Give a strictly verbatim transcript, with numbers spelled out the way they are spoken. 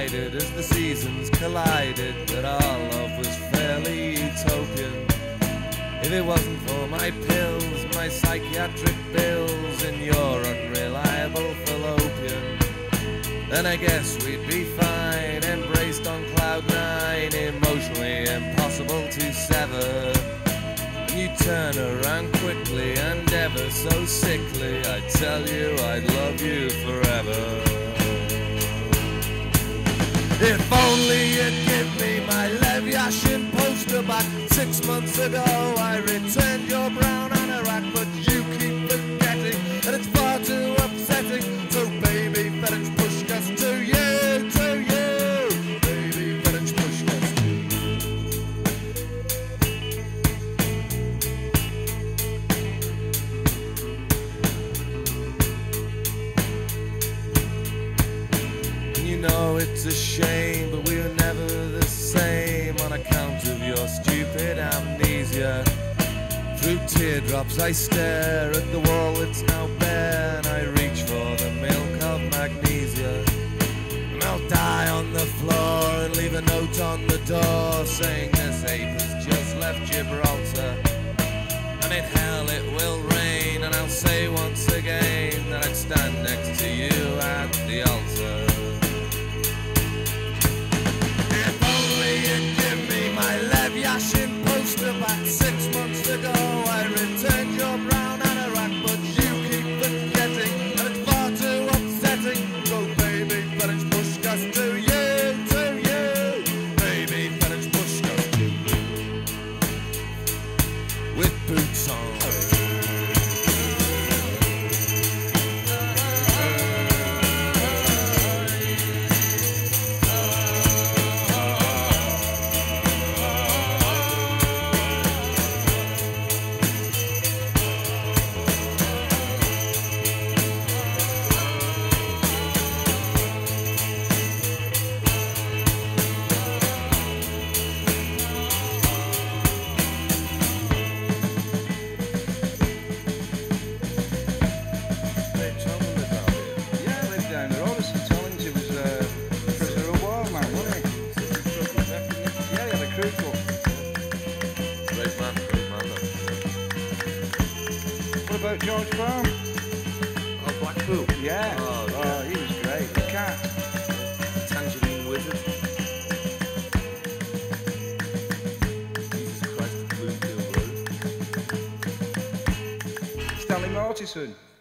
decided as the seasons collided that our love was fairly utopian. If it wasn't for my pills, my psychiatric bills, and your unreliable fallopian, then I guess we'd be fine, embraced on cloud nine, emotionally impossible to sever. And you turn around quickly and ever so sickly, I'd tell you I'd love you forever. If only you'd give me my Lev Yashin poster back six months ago, I returned your brown anorak, but you keep forgetting, and it's far too upsetting. So baby, Ferenc Pushkas to you, to you, baby, Ferenc Pushkas to you. And you know it's a shame, but we were never the same on account of your stupid amnesia. Through teardrops I stare at the wall that's now bare, and I reach for the milk of magnesia. And I'll die on the floor and leave a note on the door saying this ape has just left Gibraltar, and in hell it will rain. And I'll say once again that I'd stand next to you at the altar. If only you'd give me my Lev Yashin poster back six months ago, I returned your brown anorak, but you keep forgetting, and it's far too upsetting. So baby, Ferenc Pushkas to you, to you, baby, Ferenc Pushkas to you, with boots on. What about George Brown? Oh, Blackpool? Yeah. Oh, yeah. Oh, he was great. The cat. Tangerine Wizard. Jesus Christ, the Bloomfield Road. Stanley Mortison.